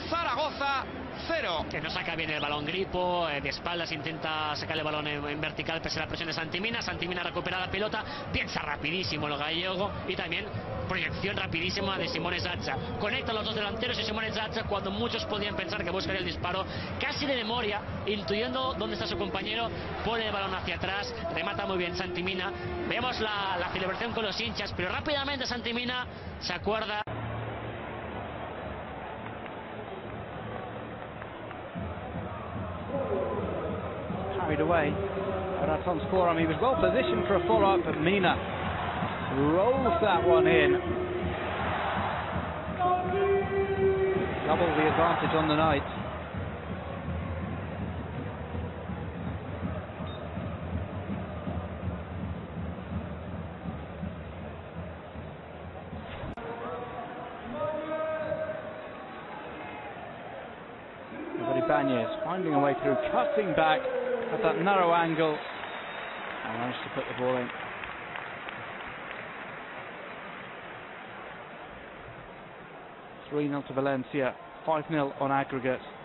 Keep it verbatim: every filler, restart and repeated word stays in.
Zaragoza cero. Que no saca bien el balón Gripo, eh, de espaldas intenta sacar el balón en, en vertical pese a la presión de Santimina. Santimina recupera la pelota, piensa rapidísimo el gallego y también proyección rapidísima de Simone Zaza. Conecta a los dos delanteros y Simone Zaza, cuando muchos podían pensar que buscaría el disparo, casi de memoria, intuyendo dónde está su compañero, pone el balón hacia atrás, remata muy bien Santimina. Vemos la, la celebración con los hinchas, pero rápidamente Santimina se acuerda. Carried away. Raton Sporum, he was well positioned for a follow-up, but Mina rolls that one in. Double the advantage on the night. Ibanez finding a way through, cutting back at that narrow angle, and managed to put the ball in. three nil to Valencia, five nil on aggregate.